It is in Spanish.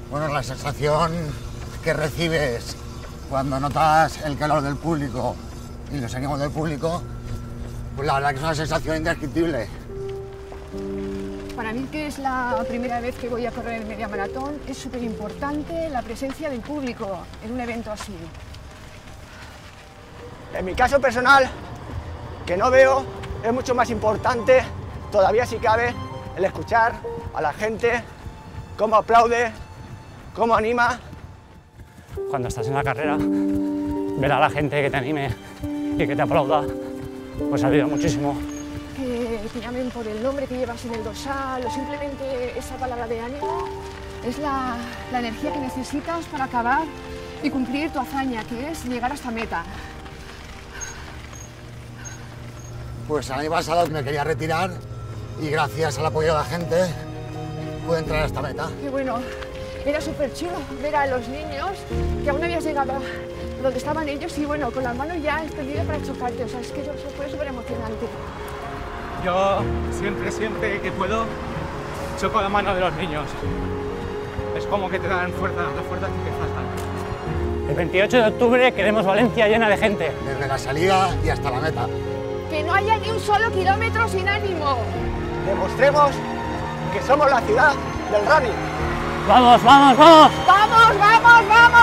Bueno, la sensación que recibes cuando notas el calor del público y los ánimos del público, pues la verdad que es una sensación indescriptible. Para mí, que es la primera vez que voy a correr el media maratón, es súper importante la presencia del público en un evento así. En mi caso personal, que no veo, es mucho más importante, todavía si cabe, el escuchar a la gente, cómo aplaude, cómo anima. Cuando estás en la carrera, ver a la gente que te anime y que te aplauda, pues ayuda muchísimo. Que te llamen por el nombre que llevas en el dorsal o simplemente esa palabra de ánimo es la energía que necesitas para acabar y cumplir tu hazaña, que es llegar hasta meta. Pues el año pasado me quería retirar y gracias al apoyo de la gente pude entrar a esta meta. Qué bueno, era súper chulo ver a los niños que aún no habías llegado a donde estaban ellos y bueno, con las manos ya extendidas para chocarte, o sea, es que eso fue súper emocionante. Yo siempre que puedo choco la mano de los niños. Es como que te dan fuerza, la fuerza que te falta. El 28 de octubre queremos Valencia llena de gente. Desde la salida y hasta la meta. Que no haya ni un solo kilómetro sin ánimo. Demostremos que somos la ciudad del running. ¡Vamos, vamos, vamos! ¡Vamos, vamos, vamos!